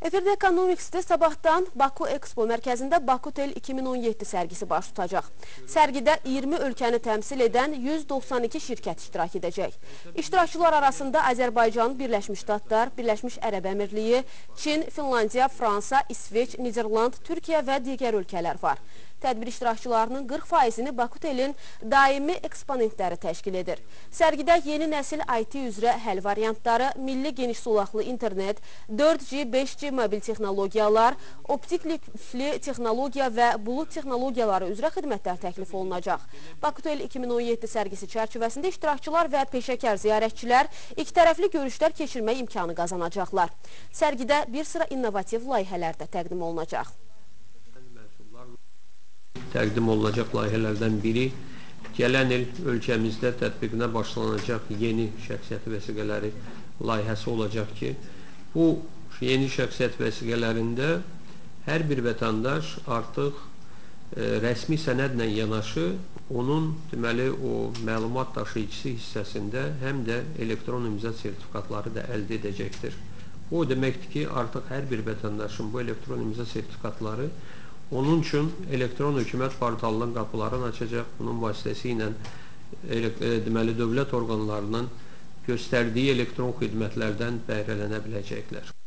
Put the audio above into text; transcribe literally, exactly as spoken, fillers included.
Efirdə Ekonomiks'də sabahdan Baku Expo mərkəzində Bakutel iki min on yeddi sərgisi baş tutacaq. Sərgidə iyirmi ölkəni təmsil edən yüz doxsan iki şirkət iştirak edəcək. İştirakçılar arasında Azərbaycan, Birləşmiş Ştatlar, Birləşmiş Ərəb Əmirliyi, Çin, Finlandiya, Fransa, İsveç, Niderland, Türkiyə və digər ölkələr var. Tədbir iştirakçılarının qırx faizini Bakutelin daimi eksponentləri təşkil edir. Sərgidə yeni nəsil I T üzrə həll variantları, milli geniş sulaqlı internet, dörd G, beş G mobil texnologiyalar, optik lifli texnologiya və bulut texnologiyaları üzrə xidmətlər təklif olunacaq. Bakutel iki min on yeddi sərgisi çərçivəsində iştirakçılar və peşəkar ziyarətçilər iki tərəfli görüşlər keçirmək imkanı qazanacaqlar. Sərgidə bir sıra innovativ layihələr də təqdim olunacaq. Təqdim olunacaq layihələrdən biri gələn il ölkəmizdə tətbiqinə başlanacaq yeni şəxsiyyət vəsiqələri layihəsi olacaq ki, bu yeni şəxsiyyət vəsiqələrində hər bir vətəndaş artıq e, rəsmi sənədlə yanaşı onun deməli o məlumat daşıyıcısı hissəsində həm də elektron imza sertifikatları da əldə edəcəkdir. Bu deməkdir ki, artıq hər bir vətəndaşın bu elektron imza sertifikatları onun üçün elektron hökumət portalının qapılarını açacaq, bunun vasitəsilə deməli dövlət orqanlarının göstərdiyi elektron xidmətlərdən bəhrələnə biləcəklər.